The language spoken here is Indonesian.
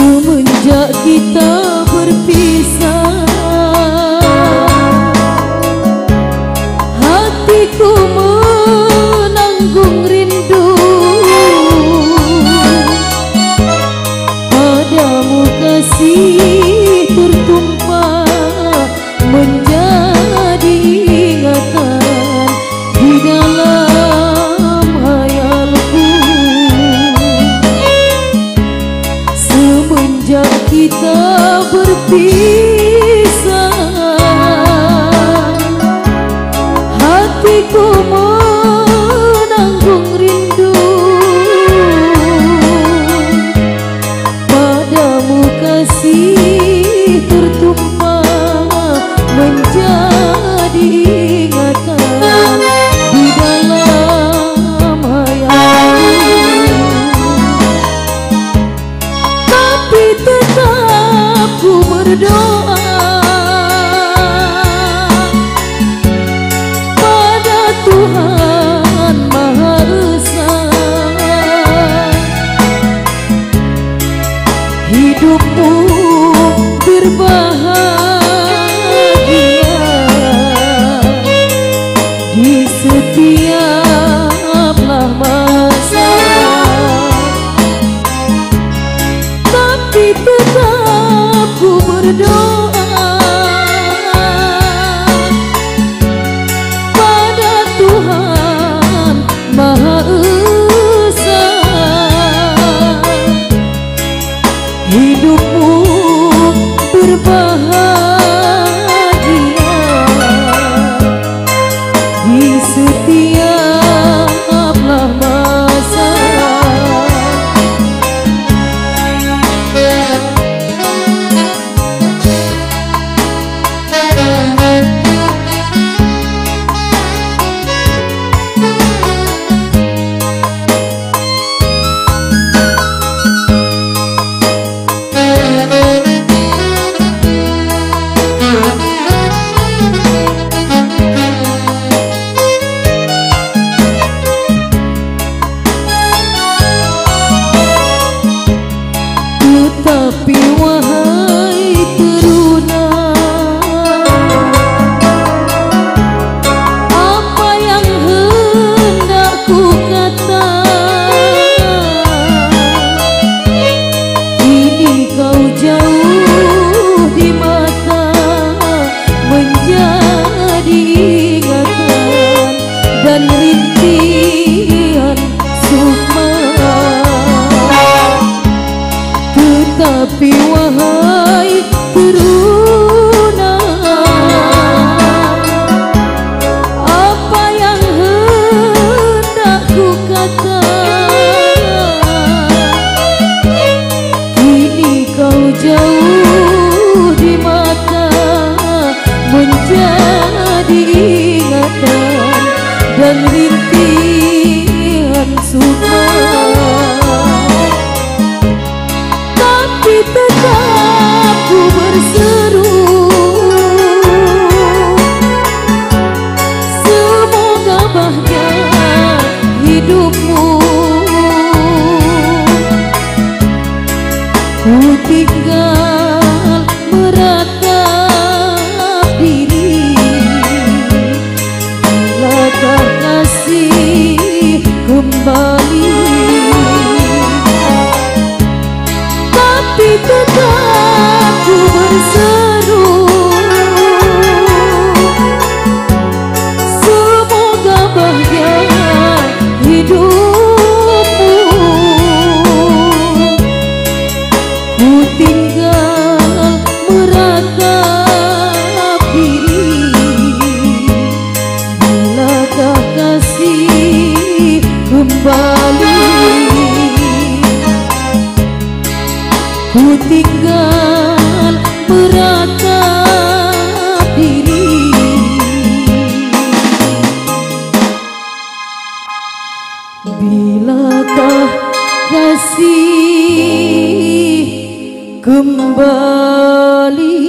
Semenjak kita berpisah, hatiku menanggung rindu padamu, kasih tertumpah menjadi ingatan di dalam hayalku. Semenjak kita berpisah, hatiku menanggung rindu padamu, kasih tertumpah menjadi ingatan di dalam hayalku. Tapi tetap ku berdoa pada Tuhan Maha Esa, hidupmu berbahagia di setiaplah masa. Tapi tetap ku berdoa pada Tuhan Maha Esa, hidupmu berbahagia di setiaplah masa. Tetapi wahai teruna, apa yang hendak ku kata? Kini kau jauh di mata menjadi ingatan dan rintihan sukma. Tetapi wahai teruna, apa yang hendak ku kata? Kini kau jauh di mata menjadi ingatan dan rintihan sukma. Tetap ku berseru, semoga bahagia hidupmu. Ku tinggal meratap diri, bilakah kasih kembali? Tapi tetap ku berseru, semoga bahagia hidupmu. Ku tinggal meratap diri, bilakah kasih kembali? Ku tinggal meratap diri, bilakah kasih kembali?